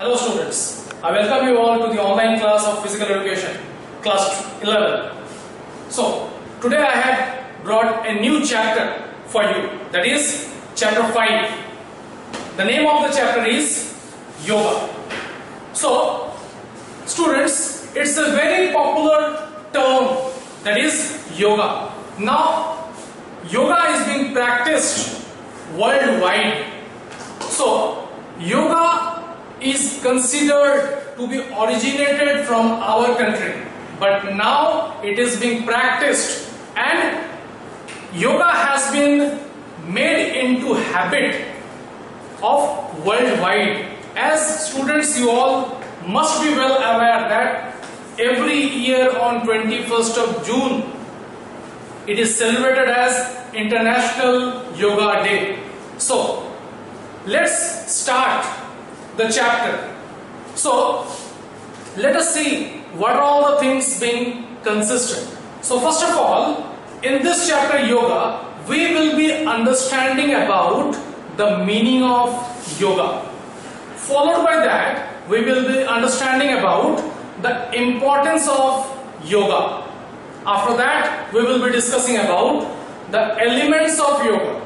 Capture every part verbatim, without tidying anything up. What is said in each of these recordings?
Hello students, I welcome you all to the online class of physical education, class eleven. So, today I have brought a new chapter for you, that is chapter five. The name of the chapter is Yoga. So, students, it's a very popular term, that is yoga. Now, yoga is being practiced worldwide. So, yoga is considered to be originated from our country, but now it is being practiced and yoga has been made into habit of worldwide. As students, you all must be well aware that every year on twenty-first of June it is celebrated as International Yoga Day. So let's start the chapter. So let us see what are all the things being consistent. So first of all, in this chapter yoga, we will be understanding about the meaning of yoga. Followed by that, we will be understanding about the importance of yoga. After that, we will be discussing about the elements of yoga.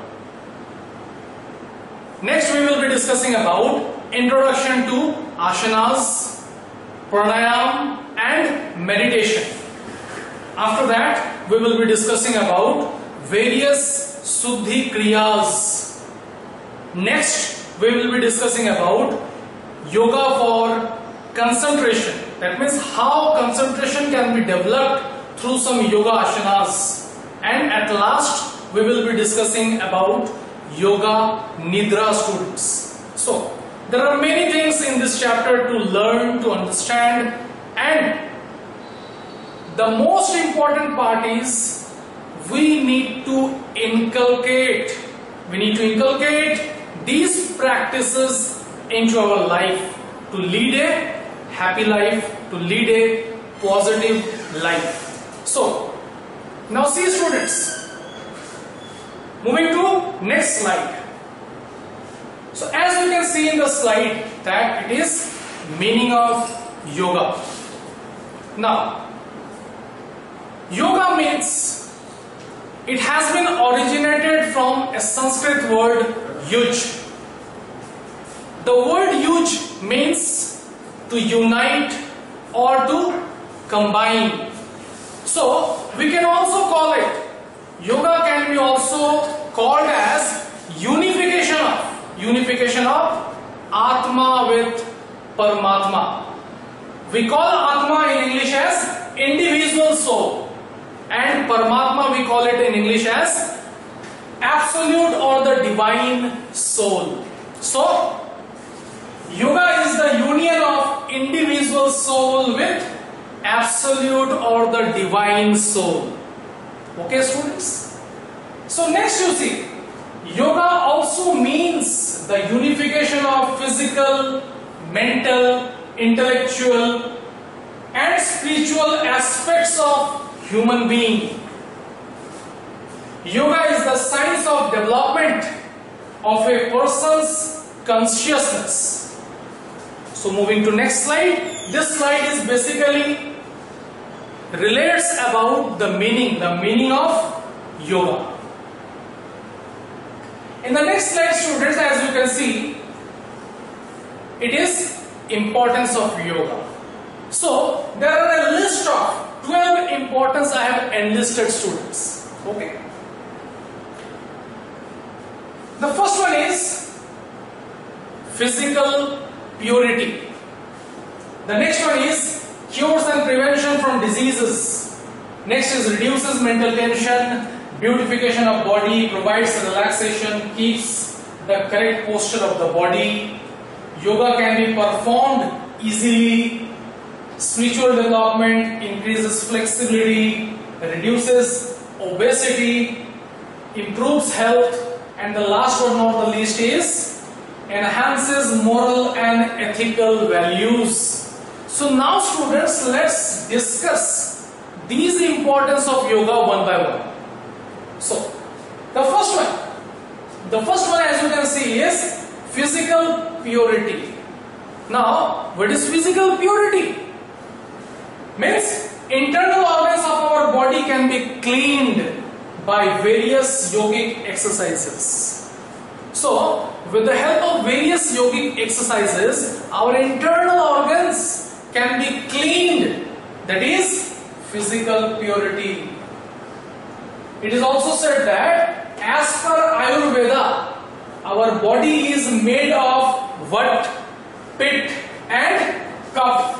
Next, we will be discussing about introduction to asanas, pranayam and meditation. After that, we will be discussing about various suddhi kriyas. Next, we will be discussing about yoga for concentration. That means how concentration can be developed through some yoga asanas. And at last, we will be discussing about yoga nidra, students. So, there are many things in this chapter to learn, to understand, and the most important part is we need to inculcate, we need to inculcate these practices into our life to lead a happy life, to lead a positive life. So, now see students, moving to next slide. So as you can see in the slide that it is meaning of yoga. Now, yoga means, it has been originated from a Sanskrit word yuj. The word yuj means to unite or to combine. So we can also call it, yoga can be also called as unification of Unification of Atma with Paramatma. We call Atma in English as individual soul, and Paramatma we call it in English as absolute or the divine soul. So, yoga is the union of individual soul with absolute or the divine soul. Okay, students? So, next you see, yoga also means the unification of physical, mental, intellectual and spiritual aspects of human being. Yoga is the science of development of a person's consciousness. So moving to next slide, this slide is basically relates about the meaning, the meaning of yoga. In the next slide, students, as you can see, it is importance of yoga. So, there are a list of twelve importance I have enlisted, students. Okay. The first one is physical purity. The next one is cures and prevention from diseases. Next is reduces mental tension, beautification of body, provides relaxation, keeps the correct posture of the body. Yoga can be performed easily. Spiritual development, increases flexibility, reduces obesity, improves health, and the last but not the least is enhances moral and ethical values. So now students, let's discuss these importance of yoga one by one. So, the first one, the first one as you can see is physical purity. Now, what is physical purity? Means internal organs of our body can be cleaned by various yogic exercises. So, with the help of various yogic exercises, our internal organs can be cleaned. That is physical purity. It is also said that as per Ayurveda, our body is made of Vat, Pitta and Kapha.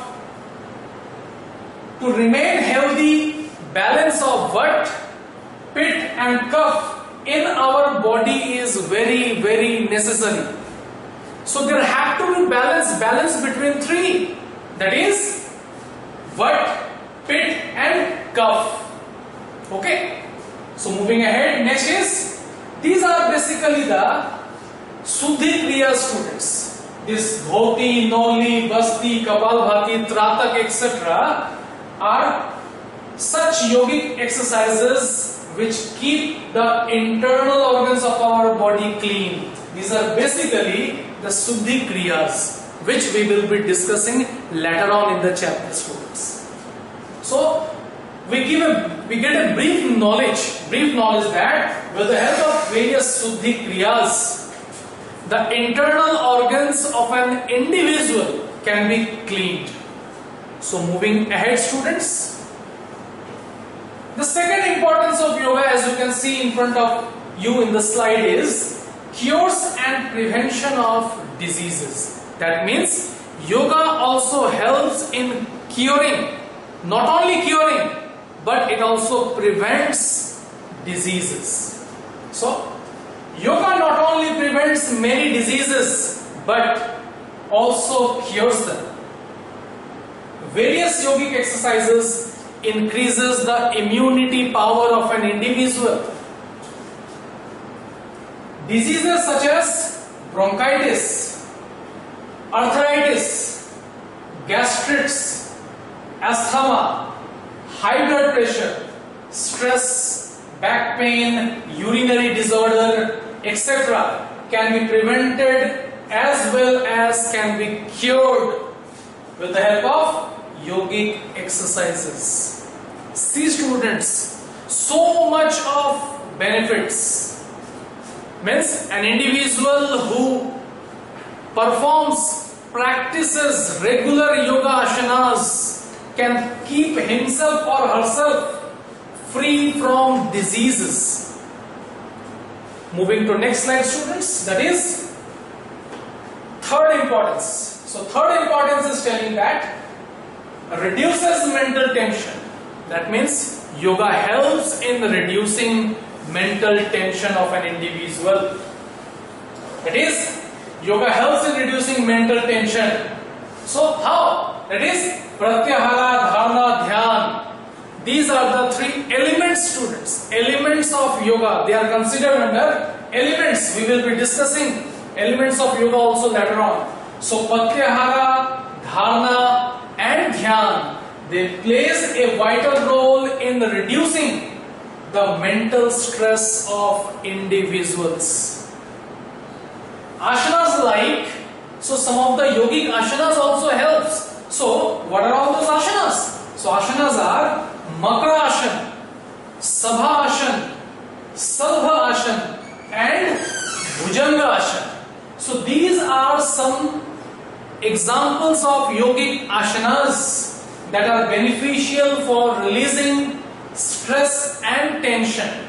To remain healthy, balance of Vat, Pitta and Kapha in our body is very, very necessary. So there have to be balance, balance between three. That is Vat, Pitta and Kapha. Okay. So moving ahead, next is, these are basically the Suddhi Kriya students. This Dhoti, Noli, Basti, Kapalbhati, Tratak, et cetera are such yogic exercises which keep the internal organs of our body clean. These are basically the Suddhi Kriyas, which we will be discussing later on in the chapter, students. So we give a we get a brief knowledge, brief knowledge that with the help of various Suddhi Kriyas, the internal organs of an individual can be cleaned. So moving ahead, students. The second importance of yoga, as you can see in front of you in the slide, is cures and prevention of diseases. That means yoga also helps in curing, not only curing, but it also prevents diseases. So yoga not only prevents many diseases, but also cures them. Various yogic exercises increases the immunity power of an individual. Diseases such as bronchitis, arthritis, gastritis, asthma, high blood pressure, stress, back pain, urinary disorder, et cetera can be prevented as well as can be cured with the help of yogic exercises. See, students, so much of benefits. Means an individual who performs, practices regular yoga asanas can keep himself or herself free from diseases. Moving to next slide, students, that is third importance. So third importance is telling that reduces mental tension. That means yoga helps in reducing mental tension of an individual. That is, yoga helps in reducing mental tension. So how? That is pratyahara, dharana, dhyan. These are the three elements, students. Elements of yoga. They are considered under elements. We will be discussing elements of yoga also later on. So pratyahara, dharana and dhyan, they plays a vital role in reducing the mental stress of individuals. Asanas like, so some of the yogic asanas also helps. So what are all those asanas? So asanas are Makra Asana, Sabha Asana, Salbha Asana and Bhujanga Asana. So these are some examples of yogic asanas that are beneficial for releasing stress and tension.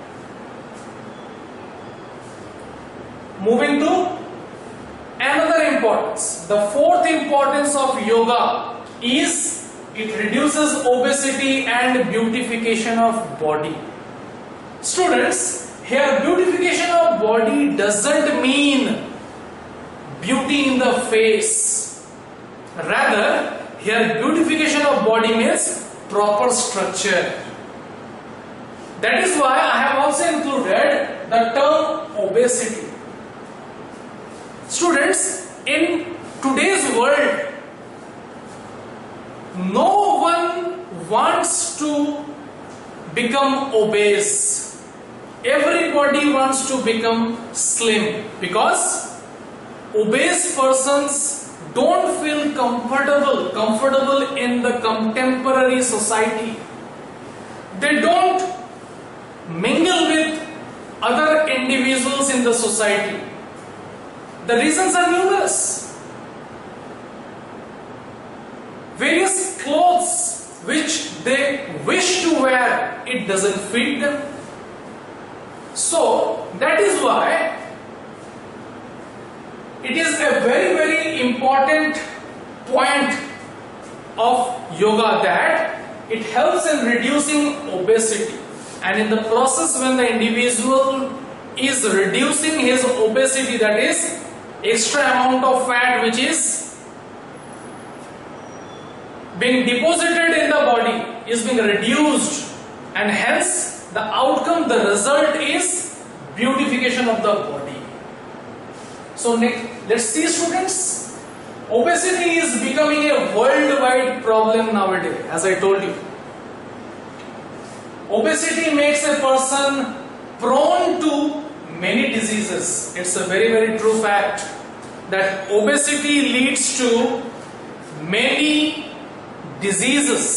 Moving to another importance. The fourth importance of yoga is it reduces obesity and beautification of body. Students, here beautification of body doesn't mean beauty in the face. Rather, here beautification of body means proper structure. That is why I have also included the term obesity. Students, in today's world, no one wants to become obese. Everybody wants to become slim because obese persons don't feel comfortable comfortable in the contemporary society. They don't mingle with other individuals in the society. The reasons are numerous. Various clothes which they wish to wear, it doesn't fit them. So that is why it is a very very important point of yoga that it helps in reducing obesity, and in the process when the individual is reducing his obesity, that is extra amount of fat which is being deposited in the body is being reduced, and hence the outcome, the result is beautification of the body. So let's see students, obesity is becoming a worldwide problem nowadays. As I told you, obesity makes a person prone to many diseases. It's a very very true fact that obesity leads to many diseases.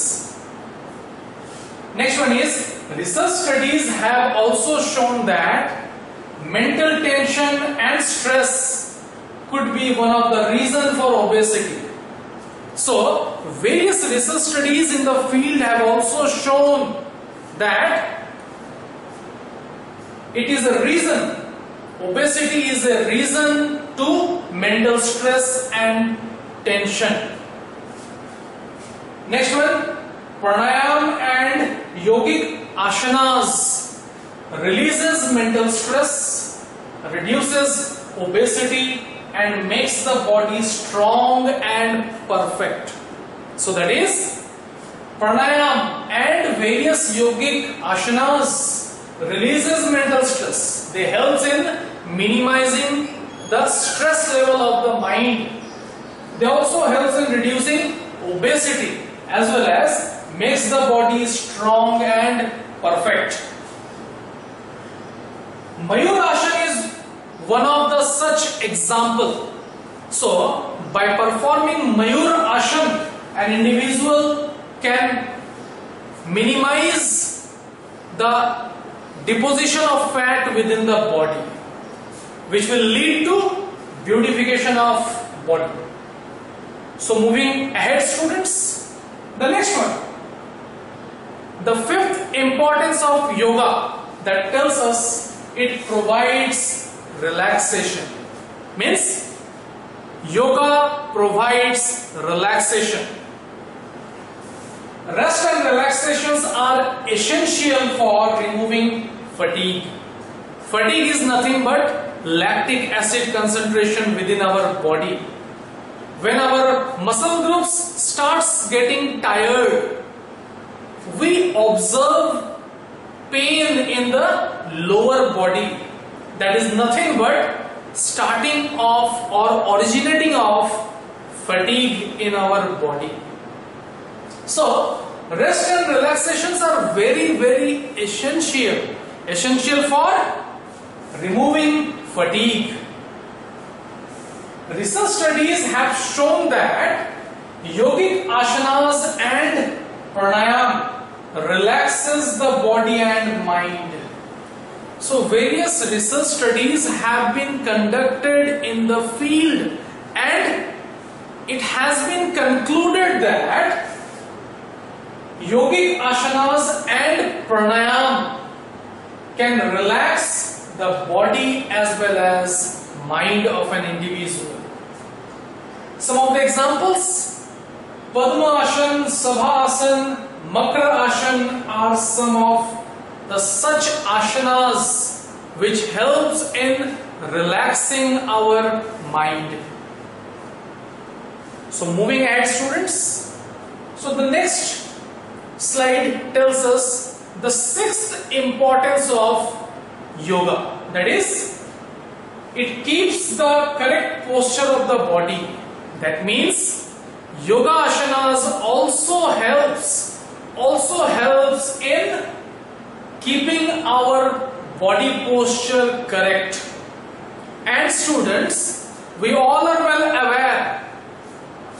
Next one is, research studies have also shown that mental tension and stress could be one of the reasons for obesity. So various research studies in the field have also shown that it is a reason, obesity is a reason to mental stress and tension. Next one, pranayam and yogic asanas releases mental stress, reduces obesity, and makes the body strong and perfect. So that is, pranayam and various yogic asanas releases mental stress. They help in minimizing the stress level of the mind. They also help in reducing obesity, as well as makes the body strong and perfect. Mayurasana is one of the such example. So by performing Mayurasana, an individual can minimize the deposition of fat within the body, which will lead to beautification of body. So moving ahead students, the next one, the fifth importance of yoga that tells us it provides relaxation. Means yoga provides relaxation. Rest and relaxations are essential for removing fatigue. Fatigue is nothing but lactic acid concentration within our body. When our muscle groups starts getting tired, we observe pain in the lower body. That is nothing but starting off or originating of fatigue in our body. So rest and relaxations are very very essential, essential for removing fatigue. Research studies have shown that yogic asanas and pranayam relaxes the body and mind. So various research studies have been conducted in the field, and it has been concluded that yogic asanas and pranayam can relax the body as well as mind of an individual. Some of the examples: Padma Asana, Sabha Asana, Makra Asana are some of the such asanas which helps in relaxing our mind. So moving ahead students, so the next slide tells us the sixth importance of yoga, that is, it keeps the correct posture of the body. That means yoga asanas also helps also helps in keeping our body posture correct. And students, we all are well aware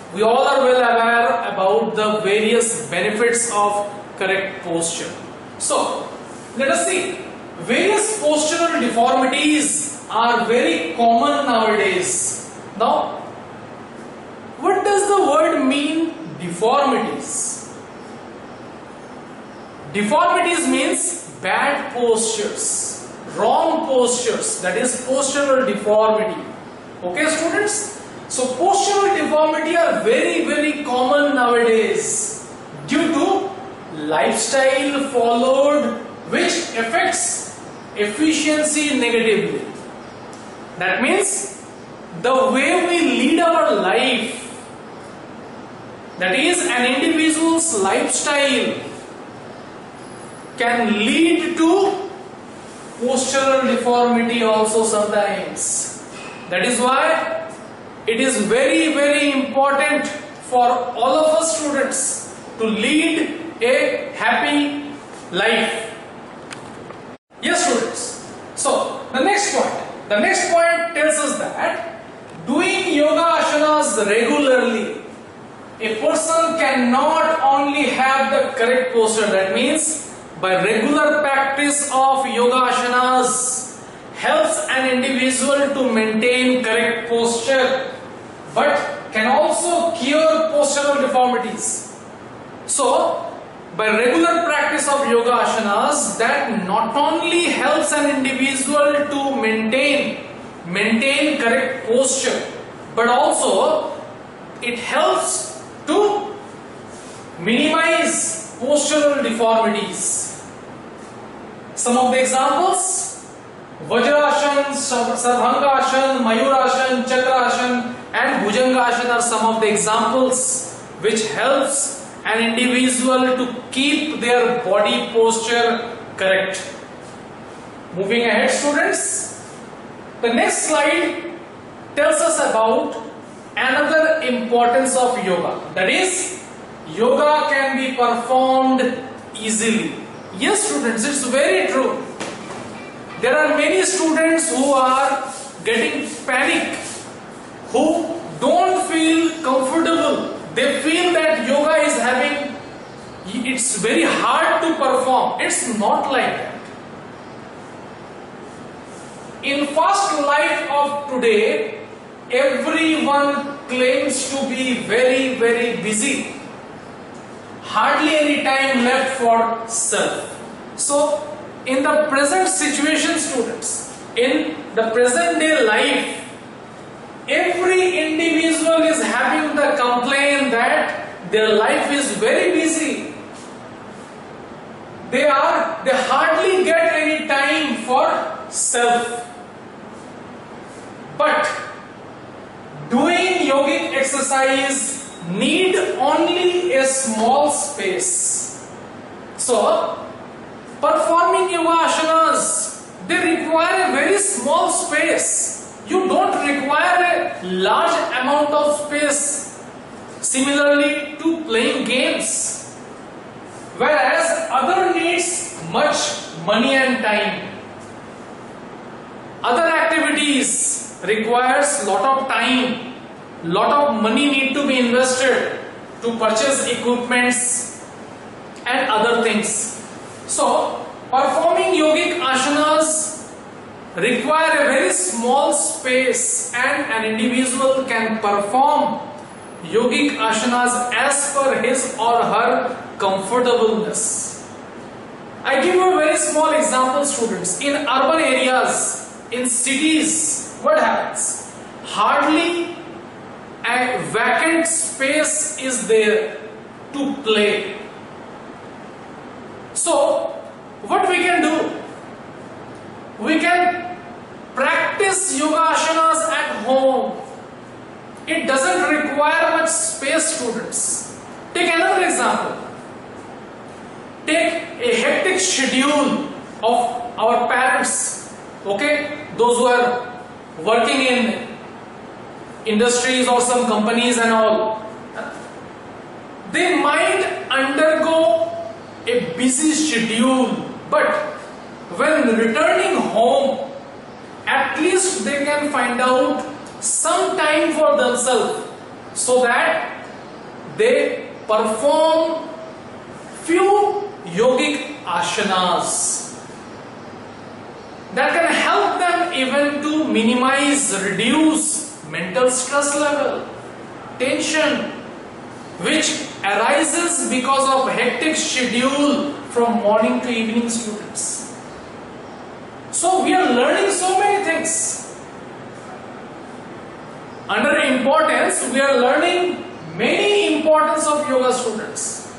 we all are well aware about the various benefits of correct posture. So, let us see. Various postural deformities are very common nowadays. Now, what does the word mean, deformities? Deformities means bad postures, wrong postures, that is postural deformity. Okay, students? So, postural deformity are very, very common nowadays due to lifestyle followed which affects efficiency negatively. That means the way we lead our life, that is an individual's lifestyle, can lead to postural deformity also sometimes. That is why it is very, very important for all of us students to lead a happy life. Yes, students. So, the next point. The next point tells us that doing yoga asanas regularly, a person cannot only have the correct posture. That means by regular practice of yoga asanas helps an individual to maintain correct posture, but can also cure postural deformities. So, by regular practice of yoga asanas, that not only helps an individual to maintain maintain correct posture, but also it helps to minimize postural deformities. Some of the examples: Vajrasana, Sarvangasana, Mayurasana, Chakrasana and Bhujangasana are some of the examples which helps an individual to keep their body posture correct. Moving ahead, students, the next slide tells us about another importance of yoga. That is, yoga can be performed easily. Yes, students, it's very true. There are many students who are getting panic, who don't feel comfortable. They feel that yoga is having, it's very hard to perform. It's not like that. In fast life of today, everyone claims to be very, very busy. Hardly any time left for self. So, in the present situation, students, in the present day life, every individual is having the complaint that their life is very busy. They are, they hardly get any time for self. But doing yogic exercise need only a small space. So, performing yoga asanas, they require a very small space. You don't require a large amount of space. Similarly to playing games, whereas other needs much money and time. Other activities requires lot of time, lot of money need to be invested to purchase equipments and other things. So, performing yogic asanas require a very small space, and an individual can perform yogic asanas as per his or her comfortableness. I give you a very small example, students. In urban areas, in cities, what happens? Hardly a vacant space is there to play. So, what we can do? We can practice yoga asanas at home. It doesn't require much space, students. Take another example. Take a hectic schedule of our parents, okay? Those who are working in industries or some companies and all. They might undergo a busy schedule, but when returning home, at least they can find out some time for themselves, so that they perform few yogic asanas that can help them even to minimize, reduce mental stress level, tension, which arises because of hectic schedule from morning to evening students. So we are learning so many things. Under importance, we are learning many importance of yoga students.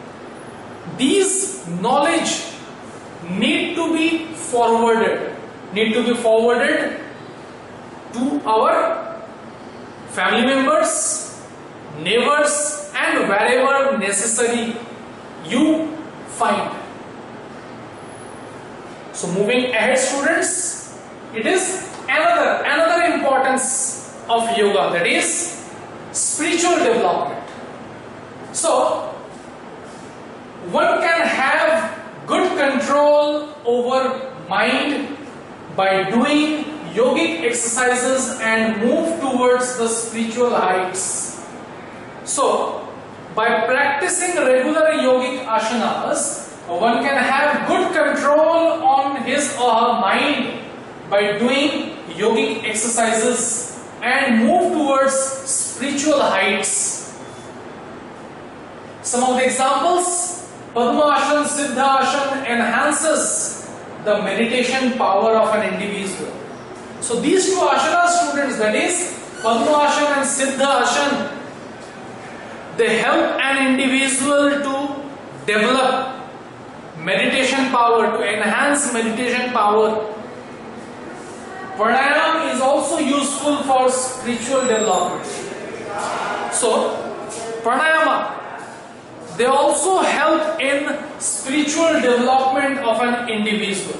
These knowledge need to be forwarded, need to be forwarded to our family members, neighbors, and wherever necessary you find. So moving ahead, students, it is another another importance of yoga, that is spiritual development. So one can have good control over mind by doing yogic exercises and move towards the spiritual heights. So by practicing regular yogic asanas, one can have good control on his or her mind by doing yogic exercises and move towards spiritual heights. Some of the examples: Padmasana, Siddhasana enhances the meditation power of an individual. So these two asanas, students, that is Padmasana and Siddhasana, they help an individual to develop meditation power, to enhance meditation power. Pranayama is also useful for spiritual development. So, pranayama, they also help in spiritual development of an individual.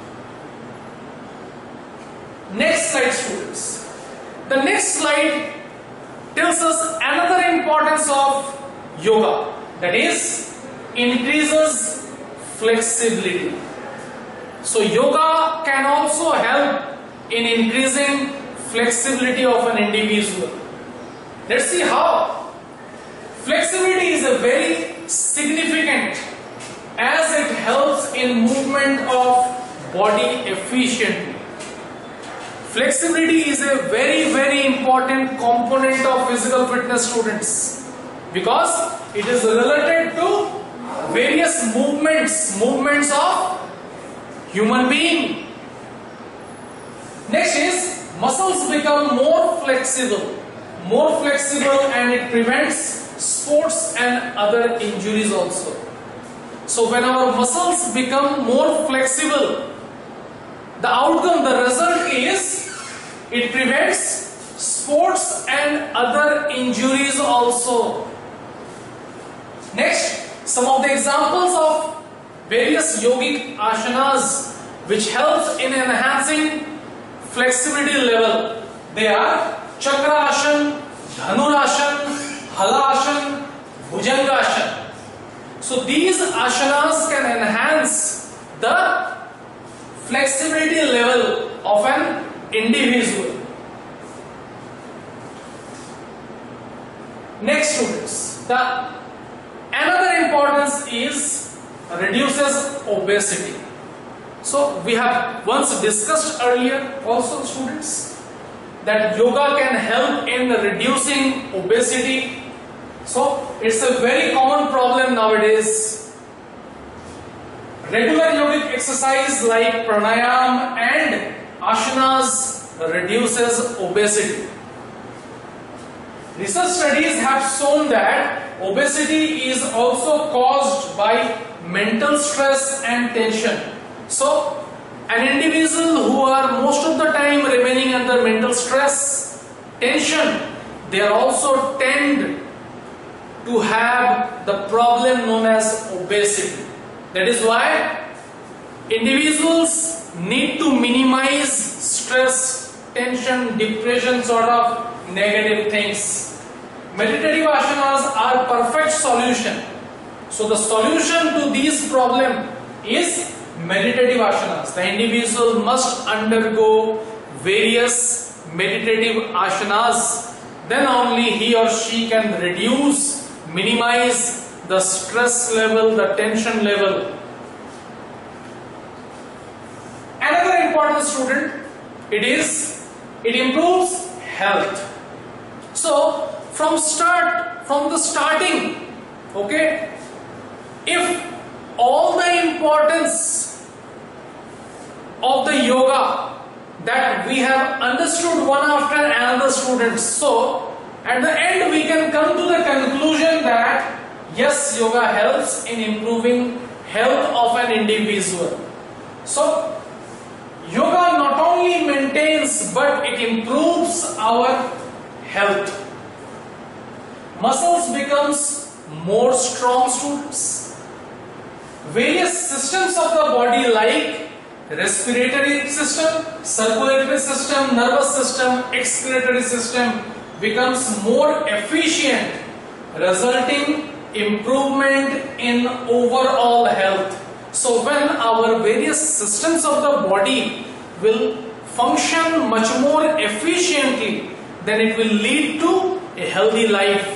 Next slide, students. The next slide tells us another importance of yoga, that is increases flexibility. So yoga can also help in increasing flexibility of an individual. Let's see how. Flexibility is a very significant as it helps in movement of body efficiently. Flexibility is a very very important component of physical fitness, students, because it is related to various movements, movements of human being. Next is muscles become more flexible, more flexible and it prevents sports and other injuries also. So when our muscles become more flexible, the outcome, the result is it prevents sports and other injuries also. Next, some of the examples of various yogic asanas which helps in enhancing flexibility level. They are Chakrasana, Dhanurasana, Halasana, Bhujangasana. So these asanas can enhance the flexibility level of an individual. Next, students, the another importance is reduces obesity. So we have once discussed earlier also, students, that yoga can help in reducing obesity. So it's a very common problem nowadays. Regular yogic exercise like pranayama and asanas reduces obesity. Research studies have shown that obesity is also caused by mental stress and tension. So, an individual who are most of the time remaining under mental stress, tension, they are also tend to have the problem known as obesity. That is why individuals need to minimize stress, tension, depression, sort of negative things. Meditative asanas are perfect solution. So the solution to this problem is meditative asanas. The individual must undergo various meditative asanas, then only he or she can reduce minimize the stress level, the tension level. Another important student, it is, it improves health. So from start, from the starting, okay, if all the importance of the yoga that we have understood one after another, students, so at the end we can come to the conclusion that yes, yoga helps in improving health of an individual. So yoga not only maintains but it improves our health. Muscles becomes more strong, students. Various systems of the body like respiratory system, circulatory system, nervous system, excretory system becomes more efficient, resulting improvement in overall health. So when our various systems of the body will function much more efficiently, then it will lead to a healthy life.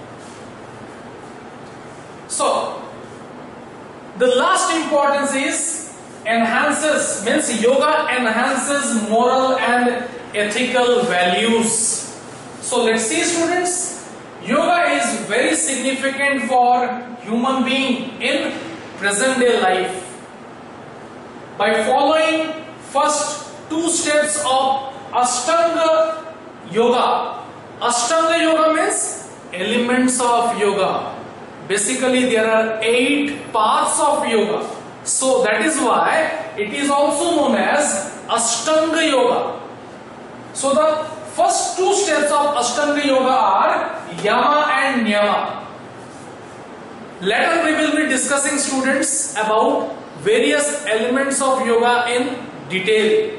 So the last importance is enhances, means yoga enhances moral and ethical values. So let's see, students, yoga is very significant for human being in present day life. By following first two steps of Ashtanga yoga. Ashtanga yoga means elements of yoga. Basically there are eight paths of yoga. So that is why it is also known as Ashtanga yoga. So the first two steps of Ashtanga yoga are Yama and Niyama. Later we will be discussing, students, about various elements of yoga in detail.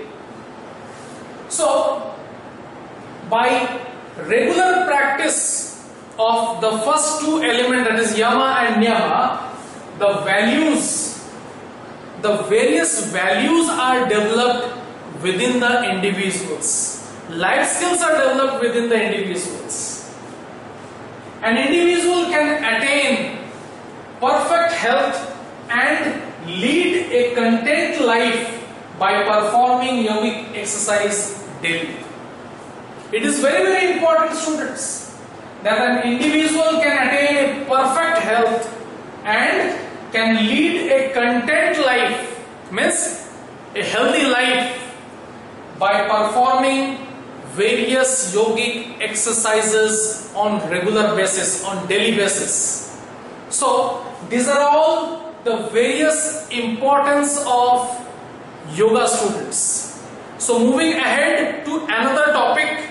So by regular practice of the first two elements, that is Yama and Niyama, the values, the various values are developed within the individuals. Life skills are developed within the individuals. An individual can attain perfect health and lead a content life by performing yogic exercise daily. It is very very important, students, that an individual can attain a perfect health and can lead a content life, means a healthy life, by performing various yogic exercises on regular basis, on daily basis. So these are all the various importance of yoga, students. So moving ahead to another topic.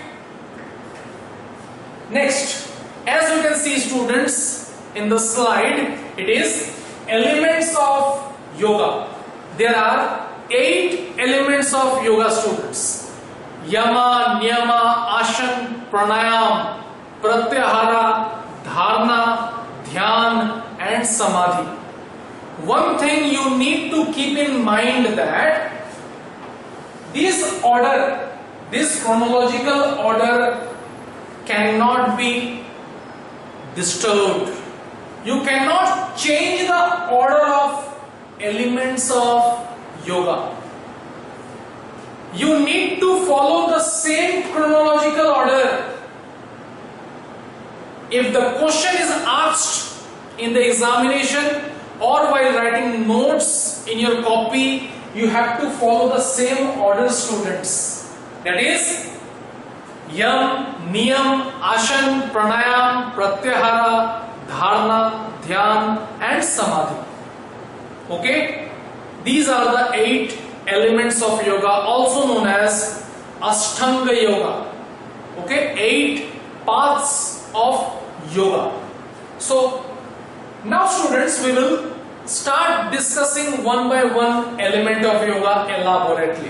Next, as you can see, students, in the slide, it is elements of yoga. There are eight elements of yoga, students. Yama, Niyama, Ashan, Pranayam, Pratyahara, Dharana, Dhyan and Samadhi. One thing you need to keep in mind that this order, this chronological order cannot be disturbed. You cannot change the order of elements of yoga. You need to follow the same chronological order. If the question is asked in the examination or while writing notes in your copy, you have to follow the same order, students. That is Yam, Niyam, Ashan, Pranayam, Pratyahara, Dharana, Dhyan and Samadhi. Okay? These are the eight elements of yoga, also known as Ashtanga yoga. Okay? Eight paths of yoga. So now, students, we will start discussing one by one element of yoga elaborately.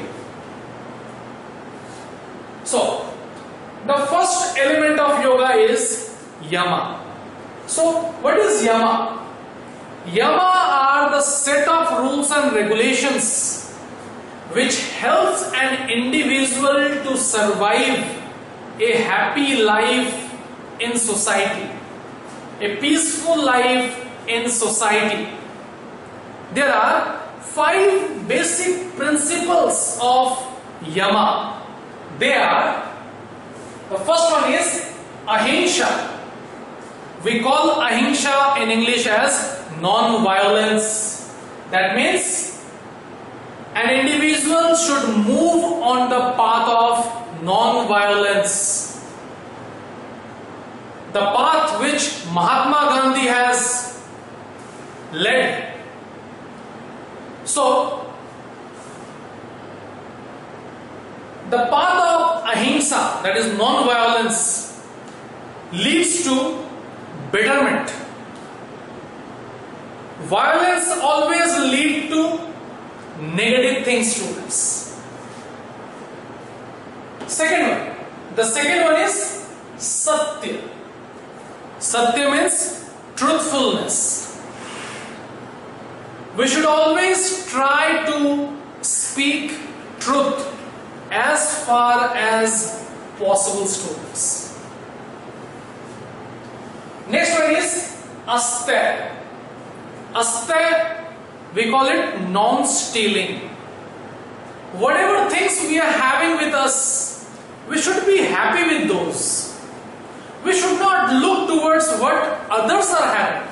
So the first element of yoga is Yama. So what is Yama? Yama are the set of rules and regulations which helps an individual to survive a happy life in society. a peaceful life in society. There are five basic principles of Yama. They are, the first one is Ahimsa. We call Ahimsa in English as non-violence. That means an individual should move on the path of non-violence. The path which Mahatma Gandhi has led. So, the path of Ahimsa, that is non-violence, leads to betterment. Violence always leads to negative things, students. Second one. The second one is Satya. Satya means truthfulness. We should always try to speak truth as far as possible, students. Next one is Asteya. Asteya, we call it non-stealing. Whatever things we are having with us, we should be happy with those. We should not look towards what others are having.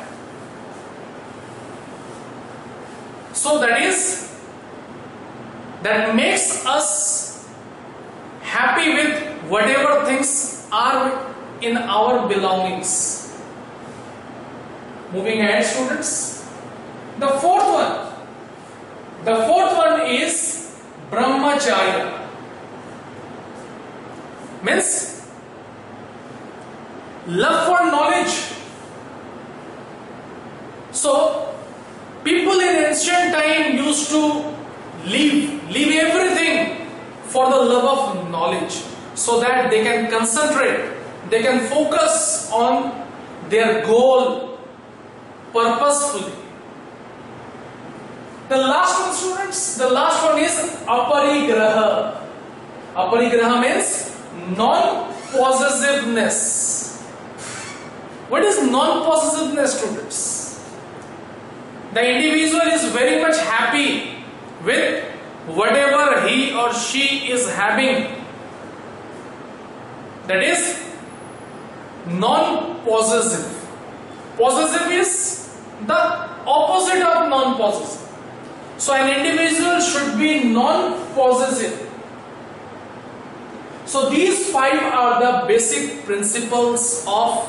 So that is, that makes us happy with whatever things are in our belongings. Moving ahead, students. The fourth one. The fourth one is Brahmacharya. Means love for knowledge. So, people in ancient time used to leave, leave everything for the love of knowledge, so that they can concentrate, they can focus on their goal purposefully. The last one, students, the last one is Aparigraha. Aparigraha means non-possessiveness. What is non-possessiveness, students? The individual is very much happy with whatever he or she is having. That is non-possessive. Possessive is the opposite of non-possessive. So an individual should be non-possessive. So these five are the basic principles of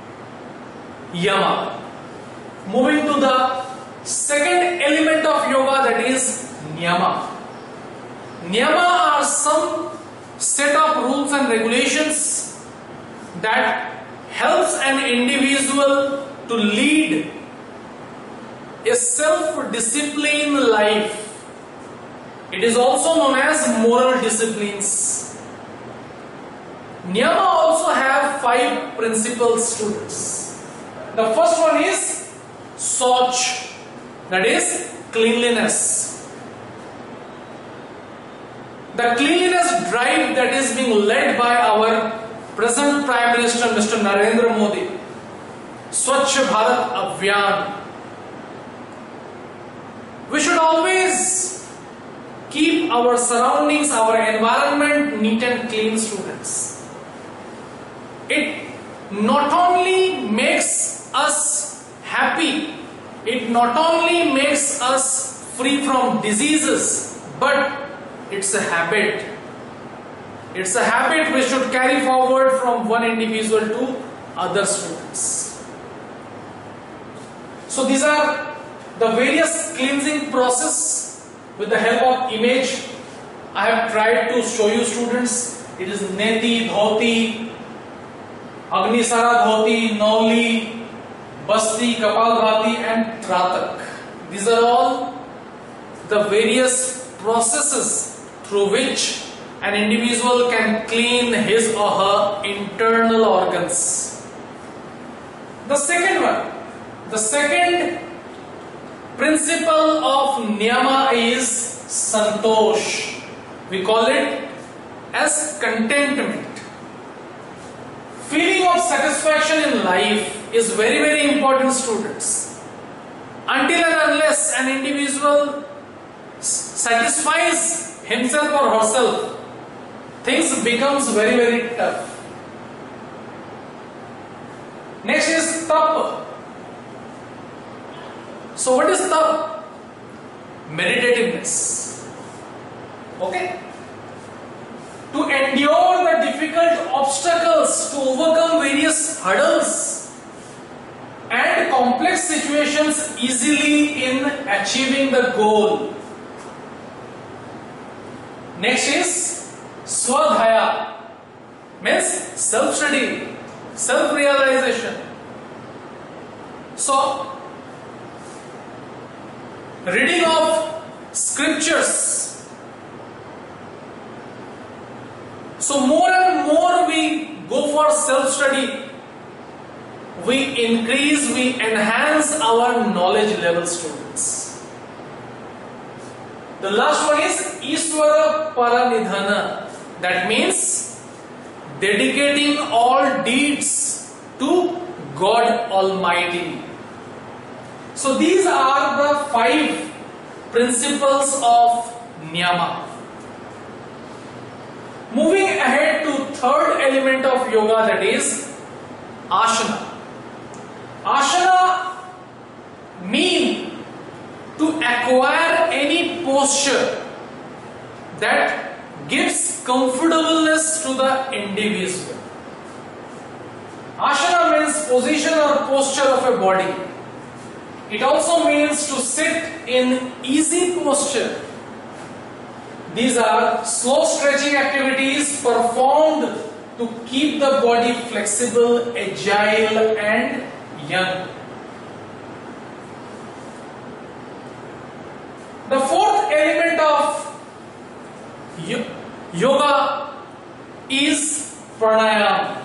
Yama. Moving to the second element of yoga, that is Niyama. Niyama are some set of rules and regulations that helps an individual to lead a self-disciplined life. It is also known as moral disciplines. Niyama also have five principles, students. The first one is Soch, that is cleanliness. The cleanliness drive that is being led by our present Prime Minister Mister Narendra Modi, Swachh Bharat Abhiyan. We should always keep our surroundings, our environment neat and clean, students. It not only makes us happy, it not only makes us free from diseases, but it's a habit. It's a habit we should carry forward from one individual to other students. So these are the various cleansing process with the help of image. I have tried to show you, students. It is Neti, Dhoti, Agnisara Dhoti, Nauli, Basti, Kapalbhati and Tratak. These are all the various processes through which an individual can clean his or her internal organs. The second one, the second principle of Niyama is Santosh. We call it as contentment. Feeling of satisfaction in life. is very very important, students. Until and unless an individual satisfies himself or herself, things becomes very very tough. Next is tap. So what is tap? Meditativeness. Okay? To endure the difficult obstacles, to overcome various hurdles and complex situations easily in achieving the goal. Next is swadhyaya, means self-study, self-realization. So, reading of scriptures. So more and more we go for self-study, we increase, we enhance our knowledge level, students. The last one is Ishvara Paranidhana. That means dedicating all deeds to God Almighty. So these are the five principles of Niyama. Moving ahead to third element of yoga, that is Asana. Asana mean to acquire any posture that gives comfortableness to the individual. Asana means position or posture of a body. It also means to sit in easy posture. These are slow stretching activities performed to keep the body flexible, agile and young. The fourth element of yoga is pranayama.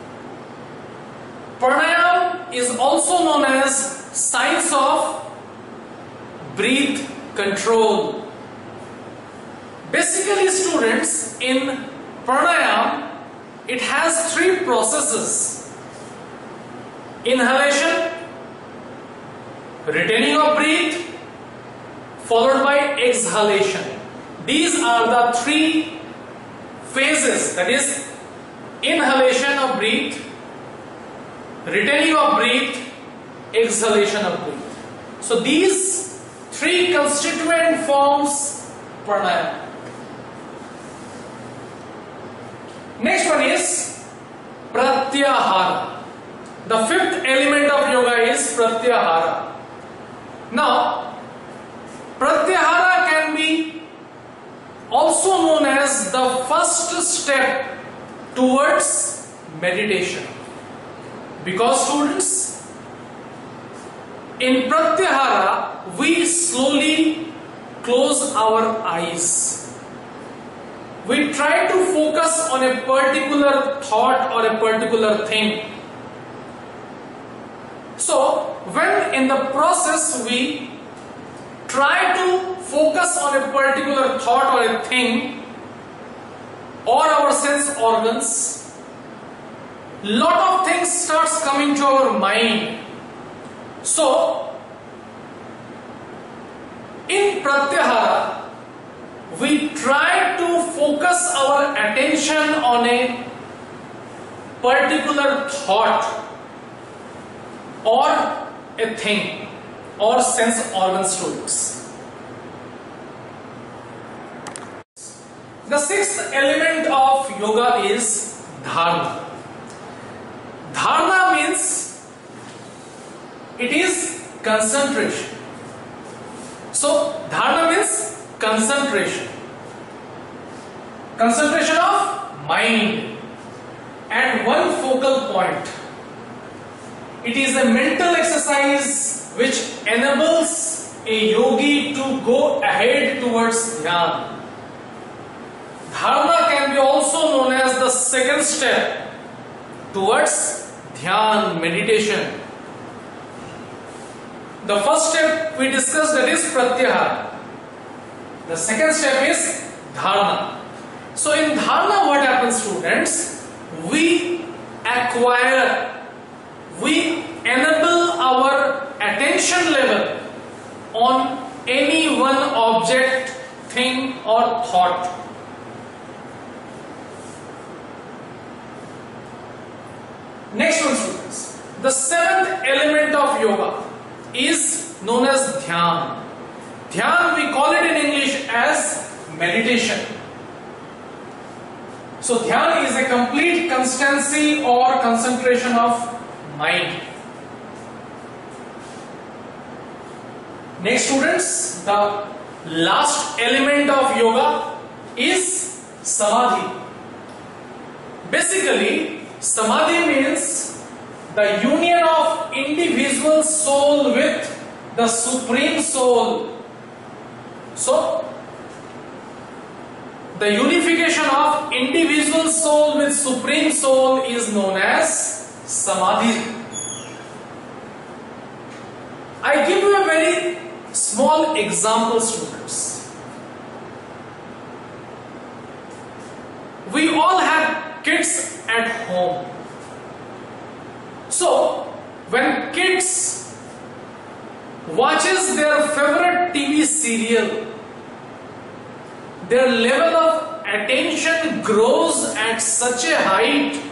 Pranayama is also known as science of breath control. Basically, students, in pranayama, it has three processes: inhalation, retaining of breath, followed by exhalation. These are the three phases, that is inhalation of breath, retaining of breath, exhalation of breath. So these three constituent forms pranayama. Next one is pratyahara. The fifth element of yoga is pratyahara. Now, pratyahara can be also known as the first step towards meditation. Because students, in pratyahara, we slowly close our eyes. We try to focus on a particular thought or a particular thing. So, when in the process we try to focus on a particular thought or a thing or our sense organs, lot of things starts coming to our mind. So, in pratyahara, we try to focus our attention on a particular thought or a thing or sense organ students. The sixth element of yoga is dharana. Dharana means it is concentration. So dharana means concentration. Concentration of mind at one focal point. It is a mental exercise which enables a yogi to go ahead towards dhyan. Dharana can be also known as the second step towards dhyan, meditation. The first step we discussed, that is pratyahara. The second step is dharana. So in dharana, what happens, students? We acquire, we enable our attention level on any one object, thing or thought. Next one, students. The seventh element of yoga is known as dhyan. Dhyan, we call it in English as meditation. So dhyan is a complete constancy or concentration of mind. Next, students, the last element of yoga is samadhi. Basically, samadhi means the union of individual soul with the supreme soul. So, the unification of individual soul with supreme soul is known as samadhi. I give you a very small example, students. We all have kids at home. So, when kids watches their favorite T V serial, their level of attention grows at such a height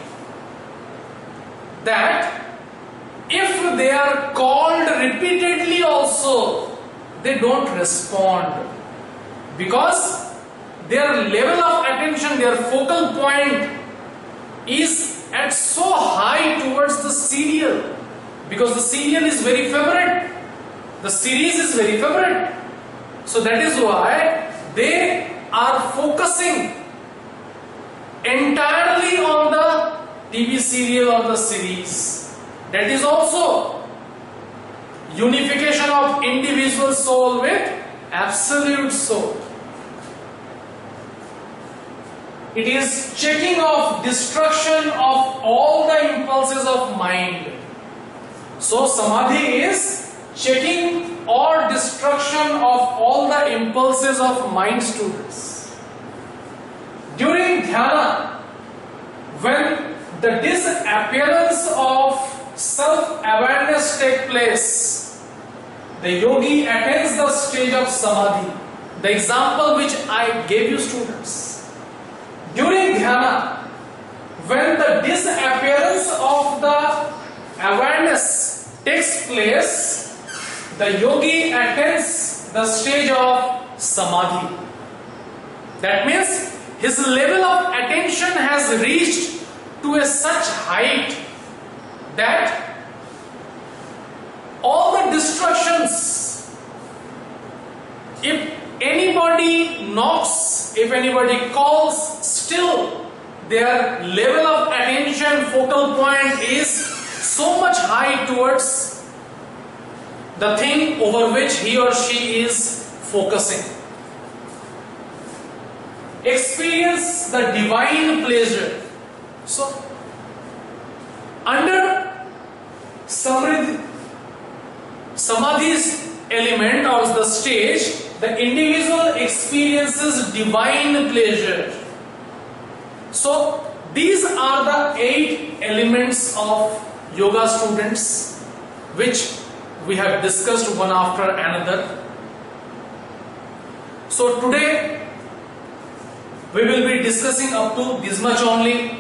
that if they are called repeatedly also, they don't respond, because their level of attention, their focal point is at so high towards the serial, because the serial is very favorite, the series is very favorite. So that is why they are focusing entirely on the T V serial or the series. That is also unification of individual soul with absolute soul. It is checking off destruction of all the impulses of mind. So samadhi is checking or destruction of all the impulses of mind, students. During dhyana, when the disappearance of self-awareness takes place, the yogi attains the stage of samadhi. The example which I gave you, students. During dhyana, when the disappearance of the awareness takes place, the yogi attains the stage of samadhi. That means his level of attention has reached to a such height that all the distractions, if anybody knocks, if anybody calls, still their level of attention, focal point is so much high towards the thing over which he or she is focusing. Experience the divine pleasure. So, under samadhi, samadhi's element or the stage, the individual experiences divine pleasure. So, these are the eight elements of yoga, students, which we have discussed one after another. So, today we will be discussing up to this much only.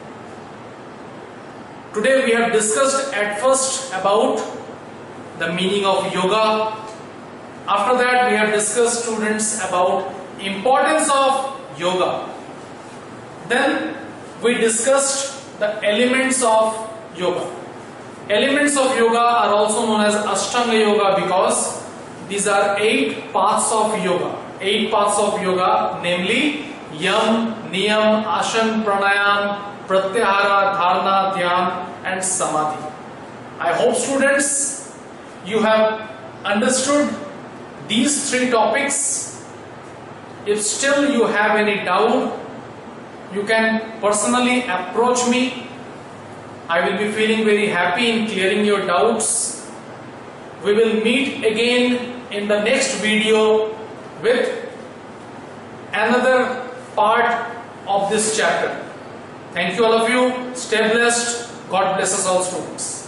Today we have discussed at first about the meaning of yoga. After that we have discussed, students, about importance of yoga. Then we discussed the elements of yoga. Elements of yoga are also known as Ashtanga yoga because these are eight paths of yoga. Eight paths of yoga, namely Yam, Niyam, Ashan, Pranayam, Pratyahara, Dharana, Dhyan and Samadhi. I hope, students, you have understood these three topics. If still you have any doubt, you can personally approach me. I will be feeling very happy in clearing your doubts. We will meet again in the next video with another part of this chapter. Thank you all of you. Stay blessed. God bless us all, students.